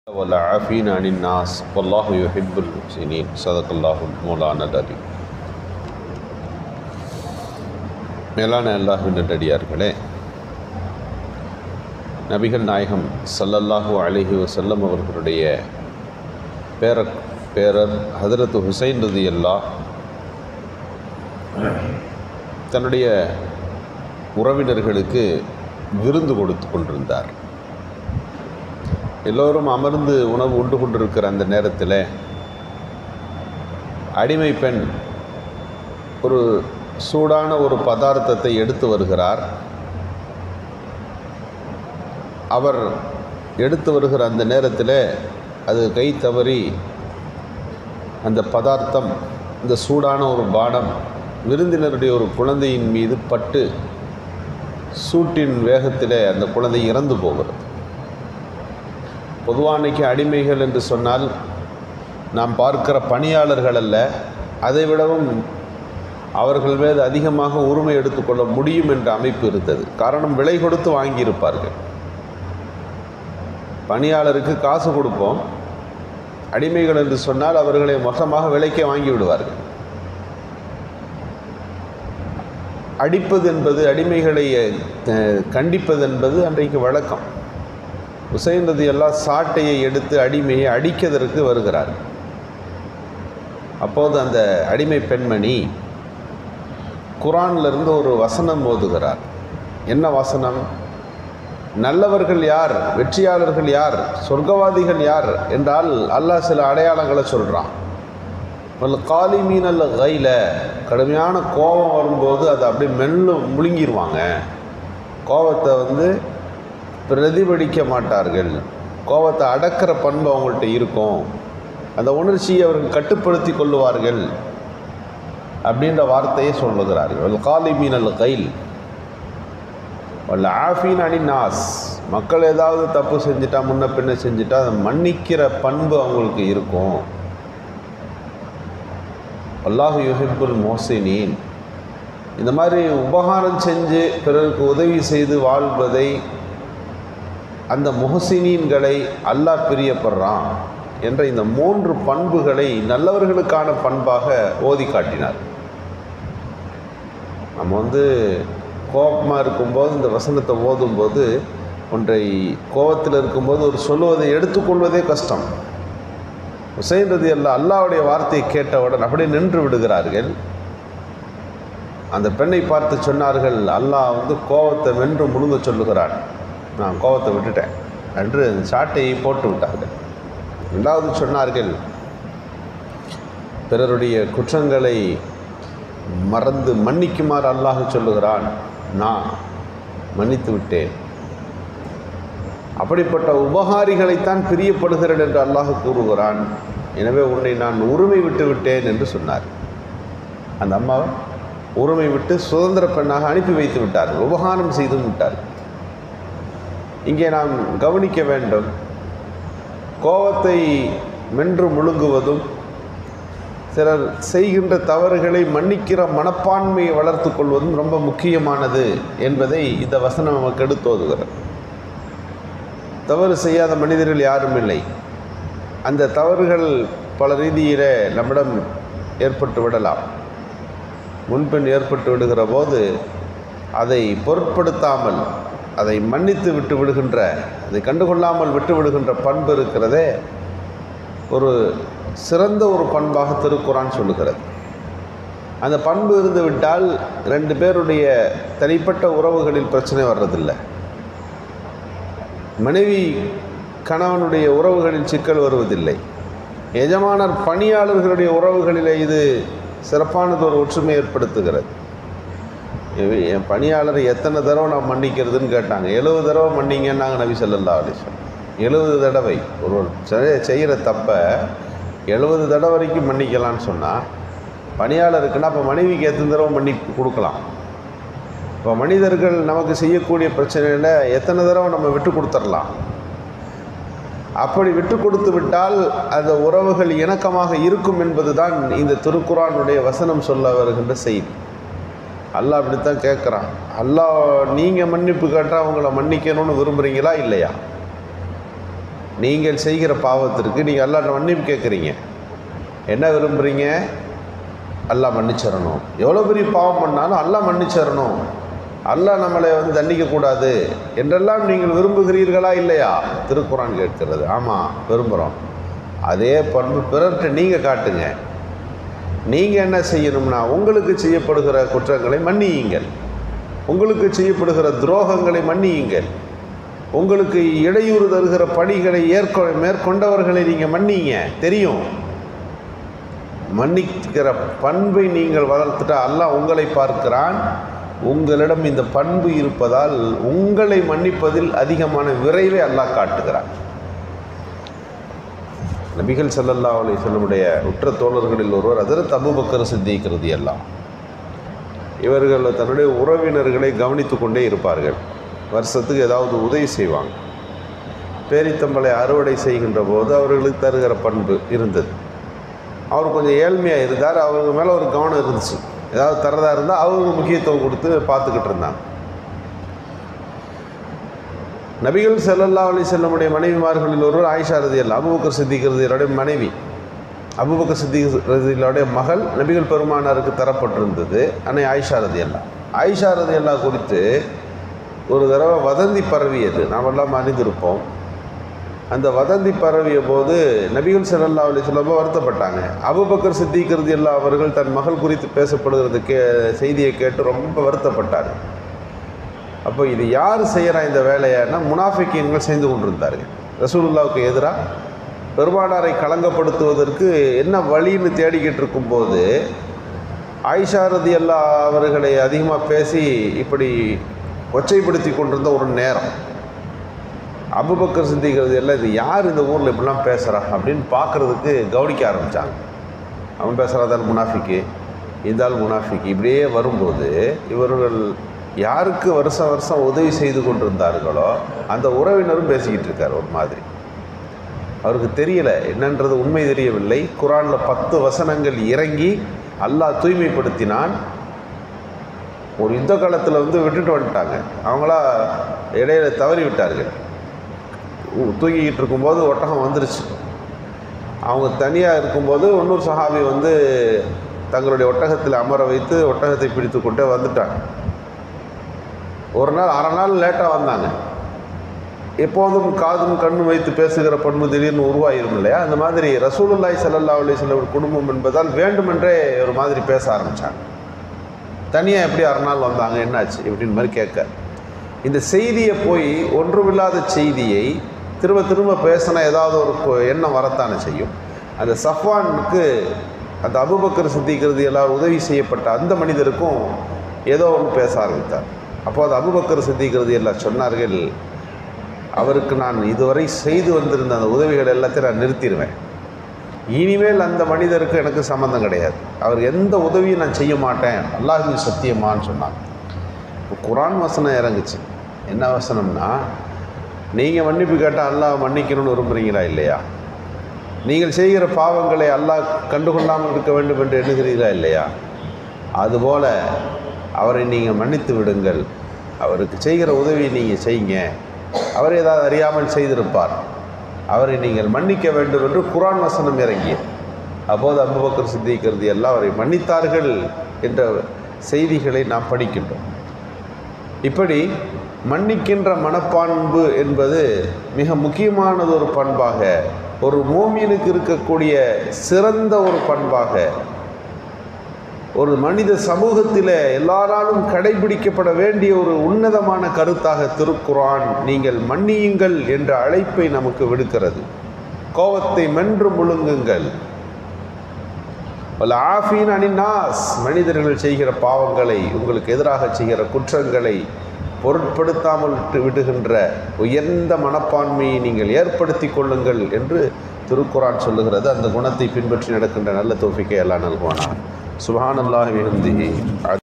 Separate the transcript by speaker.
Speaker 1: والعافين عن الناس والله يحب المحسنين صدق الله مولانا العظيم. மேலான அல்லாஹ்வின் நல்லடியார்களே, நபிகள் நாயகம் ஸல்லல்லாஹு அலைஹி வஸல்லம் அவர்களுடைய பேரர் ஹதரத் ஹுசைன் ரலியல்லாஹ் தன்னுடைய உறவினர்களுக்கு விருந்து கொடுத்து கொண்டிருந்தார். எல்லோரும் அமர்ந்து உணவு உண்டு கொண்டிருக்கிற அந்த நேரத்தில் அடிமை பெண் ஒரு சூடான ஒரு பதார்த்தத்தை எடுத்து வருகிறார். அவர் எடுத்து வருகிற அந்த நேரத்தில் அது கை தவறி அந்த பதார்த்தம், இந்த சூடான ஒரு பானம் விருந்தினருடைய ஒரு குழந்தையின் மீது பட்டு சூட்டின் வேகத்தில் அந்த குழந்தை இறந்து போகிறது. பொதுவாக அன்றைக்கி அடிமைகள் என்று சொன்னால் நாம் பார்க்கிற பணியாளர்கள் அல்ல, அதை விடவும் அவர்கள் மீது அதிகமாக உரிமை எடுத்துக்கொள்ள முடியும் என்ற அமைப்பு இருந்தது. காரணம், விலை கொடுத்து வாங்கியிருப்பார்கள். பணியாளருக்கு காசு கொடுப்போம், அடிமைகள் என்று சொன்னால் அவர்களை மொத்தமாக விலைக்கே வாங்கி விடுவார்கள். அடிப்பது என்பது, அடிமைகளை கண்டிப்பது என்பது அன்றைக்கு வழக்கம். ஹுசைன் ரலியல்லாஹ் சாட்டையை எடுத்து அடிமையை அடிக்கிறதற்கு வருகிறார். அப்போது அந்த அடிமை பெண்மணி குர்ஆனிலிருந்து ஒரு வசனம் ஓதுகிறார். என்ன வசனம்? நல்லவர்கள் யார், வெற்றியாளர்கள் யார், சொர்க்கவாதிகள் யார் என்றால் அல்லாஹ் சில அடையாளங்களை சொல்கிறான். காலிமீனல் கைல, கடுமையான கோபம் வரும்போது அதை அப்படியே முழுங்கிடுவாங்க. கோபத்தை பிரதிபலிக்க மாட்டார்கள். கோபத்தை அடக்கிற பண்பு அவங்கள்ட்ட இருக்கும். அந்த உணர்ச்சியை அவர்கள் கட்டுப்படுத்தி கொள்ளுவார்கள் அப்படின்ற வார்த்தையை சொல்லுகிறார்கள். காலிமீனல் கைல் ஆஃபீன் அனி நாஸ், மக்கள் ஏதாவது தப்பு செஞ்சுட்டா, முன்ன பின்ன செஞ்சுட்டா அதை மன்னிக்கிற பண்பு அவங்களுக்கு இருக்கும். அல்லாஹு யுஹிப்புல் முஹ்சினீன், இந்த மாதிரி உபகாரம் செஞ்சு பிறருக்கு உதவி செய்து வாழ்வதை, அந்த முஹ்சினீன்களை அல்லாஹ் பிரியப்படுறான் என்ற இந்த 3 பண்புகளை நல்லவர்களுக்கான பண்பாக ஓதி காட்டினார். நம்ம கோபமாக இருக்கும்போது இந்த வசனத்தை ஓதும்போது, ஒன்றை கோபத்தில் இருக்கும்போது ஒரு சொல்லுவதை எடுத்துக்கொள்வதே கஷ்டம். ஹுசைன் ரலியல்லாஹ் அல்லாஹ்வுடைய வார்த்தையை கேட்டவுடன் அப்படியே நின்று விடுகிறார்கள். அந்த பெண்ணை பார்த்து சொன்னார்கள், அல்லாஹ் கோபத்தை வென்று முழுங்க சொல்லுகிறான், நான் கோபத்தை விட்டுட்டேன் என்று சாட்டையை போட்டு விட்டார்கள். ரெண்டாவது சொன்னார்கள், பிறருடைய குற்றங்களை மறந்து மன்னிக்குமாறு அல்லாஹ் சொல்லுகிறான், நான் மன்னித்து விட்டேன். அப்படிப்பட்ட உபகாரிகளைத்தான் பிரியப்படுகிறேன் என்று அல்லாஹ் கூறுகிறான். எனவே உன்னை நான் உரிமை விட்டு விட்டேன் என்று சொன்னார். அந்த அம்மாவை உரிமை விட்டு சுதந்திர பெண்ணாக அனுப்பி வைத்து விட்டார்கள், உபகாரம் செய்து விட்டார்கள். இங்கே நாம் கவனிக்க வேண்டும், கோபத்தை மென்று முழுங்குவதும் சிலர் செய்கின்ற தவறுகளை மன்னிக்கிற மனப்பான்மையை வளர்த்து கொள்வதும் ரொம்ப முக்கியமானது என்பதை இந்த வசனம் நமக்கு எடுத்தோதுகிறது. தவறு செய்யாத மனிதர்கள் யாரும் இல்லை. அந்த தவறுகள் பல ரீதியில் நம்மிடம் ஏற்பட்டு விடலாம். முன்பின் ஏற்பட்டு விடுகிற போது அதை பொருட்படுத்தாமல், அதை மன்னித்து விட்டு விடுகின்ற, அதை கண்டுகொள்ளாமல் விட்டு விடுகின்ற பண்பு இருக்கிறதே ஒரு சிறந்த ஒரு பண்பாக திருக்குர்ஆன் சொல்லுகிறது. அந்த பண்பு இருந்து விட்டால் 2 பேருடைய தனிப்பட்ட உறவுகளில் பிரச்சனை வர்றதில்லை. மனைவி கணவனுடைய உறவுகளில் சிக்கல் வருவதில்லை. எஜமானர் பணியாளர்களுடைய உறவுகளில் இது சிறப்பானது ஒரு ஒற்றுமை ஏற்படுத்துகிறது. என் பணியாளரை எத்தனை தடவை நான் மன்னிக்கிறதுன்னு கேட்டாங்க. 70 தடவை மன்னிங்கன்னாங்க நபி ஸல்லல்லாஹு அலைஹி வஸல்லம். 70 தடவை ஒரு செய்கிற தப்பை 70 தடவை வரைக்கும் மன்னிக்கலான்னு சொன்னால், பணியாளருக்குன்னா அப்போ மனைவிக்கு எத்தனை தடவை மன்னிப்பு கொடுக்கலாம்? இப்போ மனிதர்கள் நமக்கு செய்யக்கூடிய பிரச்சனையில் எத்தனை தடவை நம்ம விட்டு கொடுத்துடலாம்? அப்படி விட்டு கொடுத்து விட்டால் அந்த உறவுகள் இணக்கமாக இருக்கும் என்பது தான் இந்த திருக்குர்ஆனுடைய வசனம் சொல்ல வருகின்ற செய்தி. அல்லாஹ் அப்படித்தான் கேட்குறான். அல்லாஹ் நீங்கள் மன்னிப்பு கேட்டால் அவங்கள மன்னிக்கணும்னு விரும்புகிறீங்களா இல்லையா? நீங்கள் செய்கிற பாவத்திற்கு நீங்கள் அல்லாஹ்ட்ட மன்னிப்பு கேட்குறீங்க. என்ன விரும்புகிறீங்க? அல்லாஹ் மன்னிச்சிடணும். எவ்வளோ பெரிய பாவம் பண்ணாலும் அல்லாஹ் மன்னிச்சிடணும், அல்லாஹ் நம்மளை தண்டிக்கக்கூடாது என்றெல்லாம் நீங்கள் விரும்புகிறீர்களா இல்லையா? திருக்குரான் கேட்கிறது. ஆமாம், விரும்புகிறோம். அதே பண்பு பிறர்கிட்ட நீங்கள் காட்டுங்க. நீங்கள் என்ன செய்யணும்னா, உங்களுக்கு செய்யப்படுகிற குற்றங்களை மன்னியுங்கள், உங்களுக்கு செய்யப்படுகிற துரோகங்களை மன்னியுங்கள், உங்களுக்கு இடையூறு தருகிற பணிகளை மேற்கொண்டவர்களை நீங்கள் மன்னிங்க. தெரியும், மன்னிக்கிற பண்பை நீங்கள் வளர்த்துட்டா அல்லாஹ் உங்களை பார்க்கிறான். உங்களிடம் இந்த பண்பு இருப்பதால் உங்களை மன்னிப்பதில் அதிகமான விரைவை அல்லாஹ் காட்டுகிறான். நபிகள் ஸல்லல்லாஹு அலைஹி வஸல்லமுடைய உற்ற தோழர்களில் ஒருவர் ஹஜ்ரத் அபூபக்கர் சித்திக் ரலியல்லாஹு. இவர்கள் தன்னுடைய உறவினர்களை கவனித்து கொண்டே இருப்பார்கள். வருஷத்துக்கு ஏதாவது உதவி செய்வாங்க. பேரித்தம்பளை அறுவடை செய்கின்ற போது அவர்களுக்கு தருகிற பண்பு இருந்தது. அவர் கொஞ்சம் ஏழ்மையாக இருந்தார். அவங்க மேலே ஒரு கவனம் இருந்துச்சு. ஏதாவது தரதா இருந்தால் அவருக்கு முக்கியத்துவம் கொடுத்து பார்த்துக்கிட்டு இருந்தாங்க. நபிகள் ஸல்லல்லாஹு அலைஹி வஸல்லமுடைய மனைவிமார்களில் ஒருவர் ஆயிஷா ரலியல்லாஹு, அபூபக்கர் சித்திக் ரலியல்லாஹுடைய மனைவி. அபூபக்கர் சித்திக் ரலியல்லாஹுடைய மகள் நபிகள் பெருமானாருக்கு தரப்பட்டிருந்தது. அன்னை ஆயிஷா ரலியல்லாஹு. ஆயிஷா ரலியல்லாஹு குறித்து ஒரு தடவை வதந்தி பரவியது, நாம் எல்லாம் அறிந்திருப்போம். அந்த வதந்தி பரவிய போது நபிகள் ஸல்லல்லாஹு அலைஹி வஸல்லம் வருத்தப்பட்டாங்க. அபூபக்கர் சித்திக் ரலியல்லாஹு அவர்கள் தன் மகள் குறித்து பேசப்படுகிறது செய்தியை கேட்டு ரொம்ப வருத்தப்பட்டார். அப்போ இது யார் செய்கிறா இந்த வேலையானா, முனாஃபிக்கீன்கள் செய்து கொண்டிருந்தார்கள். ரசூலுல்லாவுக்கு எதிராக பெருமானாரை களங்கப்படுத்துவதற்கு என்ன வழின்னு தேடிக்கிட்டு இருக்கும்போது ஆயிஷா ரலியல்லாஹு அவர்களை அதிகமாக பேசி இப்படி கொச்சைப்படுத்தி கொண்டிருந்த ஒரு நேரம், அபூபக்கர் சித்திக் ரலியல்லாஹு இது யார் இந்த ஊரில் இப்படிலாம் பேசுகிறா அப்படின்னு பார்க்குறதுக்கு கவனிக்க ஆரம்பித்தாங்க. அவன் பேசுகிறதால் முனாஃபிக்கு, இதால் முனாஃபிக்கு, இப்படியே வரும்போது இவர்கள் யாருக்கு வருஷம் வருஷம் உதவி செய்து கொண்டிருந்தார்களோ அந்த உறவினரும் பேசிக்கிட்டு இருக்கார் ஒரு மாதிரி. அவருக்கு தெரியலை என்னன்றது, உண்மை தெரியவில்லை. குரானில் 10 வசனங்கள் இறங்கி அல்லாஹ் தூய்மைப்படுத்தினான். ஒரு யுத்த காலத்தில் விட்டுட்டு வந்துட்டாங்க. அவங்களா இடையில தவறி விட்டார்கள். தூங்கிக்கிட்டு இருக்கும்போது ஒட்டகம் வந்துருச்சு. அவங்க தனியாக இருக்கும்போது இன்னொரு சஹாபி தங்களுடைய ஒட்டகத்தில் அமர வைத்து ஒட்டகத்தை பிடித்து கொண்டே வந்துட்டாங்க. ஒரு நாள் அரை நாள் லேட்டாக வந்தாங்க. எப்போதும் காதும் கண்ணும் வைத்து பேசுகிற பண்பு திடீர்னு உருவாயிரும் இல்லையா? அந்த மாதிரி ரசூலுல்லாஹி ஸல்லல்லாஹு அலைஹி வஸல்லம் குடும்பம் என்பதால் வேண்டுமென்றே ஒரு மாதிரி பேச ஆரம்பித்தாங்க. தனியாக எப்படி அரை நாள் வந்தாங்க, என்னாச்சு இப்படின்னு மாதிரி கேட்க, இந்த செய்தியை போய் ஒன்றுமில்லாத செய்தியை திரும்ப திரும்ப பேசினா ஏதாவது ஒரு எண்ணம் வரத்தானே செய்யும். அந்த சஃப்வானுக்கு அந்த அபூபக்கர் சித்திக் ரலியல்லாஹு உதவி செய்யப்பட்ட அந்த மனிதருக்கும் ஏதோ ஒன்று பேச ஆரம்பித்தார். அப்போது அபூபக்கர் சித்திக் ரலியல்லாஹு சொன்னார்கள், அவருக்கு நான் இதுவரை செய்து வந்திருந்த அந்த உதவிகள் எல்லாத்தையும் நான் நிறுத்திடுவேன். இனிமேல் அந்த மனிதருக்கு எனக்கு சம்மந்தம் கிடையாது. அவர் எந்த உதவியும் நான் செய்ய மாட்டேன், அல்லாஹ்வின் சத்தியமான்னு சொன்னாங்க. குர்ஆன் வசனம் இறங்குச்சு. என்ன வசனம்னா, நீங்கள் மன்னிப்பு கேட்டால் அல்லாஹ் மன்னிக்கணும்னு விரும்புகிறீங்களா இல்லையா? நீங்கள் செய்கிற பாவங்களை அல்லாஹ் கண்டுகொள்ளாமல் இருக்க வேண்டும் என்று எண்ணுகிறீர்களா இல்லையா? அதுபோல் அவரை நீங்கள் மன்னித்து விடுங்கள். அவருக்கு செய்கிற உதவியை நீங்கள் செய்யுங்க. அவர் ஏதாவது அறியாமல் செய்திருப்பார், அவரை நீங்கள் மன்னிக்க வேண்டும் என்று குர்ஆன் வசனம் இறங்கிய. அப்போது அபூபக்கர் சித்திக் ரலியல்லாஹு அவரை மன்னித்தார்கள் என்ற செய்திகளை நாம் படிக்கின்றோம். இப்படி மன்னிக்கின்ற மனப்பான்பு என்பது மிக முக்கியமானது ஒரு பண்பாக, ஒரு மூமினுக்கு இருக்கக்கூடிய சிறந்த ஒரு பண்பாக, ஒரு மனித சமூகத்தில் எல்லாராலும் கடைபிடிக்கப்பட வேண்டிய ஒரு உன்னதமான கருத்தாக திருக்குர்ஆன் நீங்கள் மன்னியுங்கள் என்ற அழைப்பை நமக்கு விடுக்கிறது. கோபத்தை மென்று முழுங்குங்கள். வல் ஆஃபீன அனின் நாஸ், மனிதர்கள் செய்கிற பாவங்களை, உங்களுக்கு எதிராக செய்கிற குற்றங்களை பொருட்படுத்தாமல் விடுகின்ற உயர்ந்த மனப்பான்மையை நீங்கள் ஏற்படுத்தி கொள்ளுங்கள் என்று திருக்குர்ஆன் சொல்லுகிறது. அந்த குணத்தை பின்பற்றி நடக்கின்ற நல்ல தௌஃபீக்கை அல்லாஹ் நல்குவானாக. சுப்ஹானல்லாஹி வபிஹம்திஹி.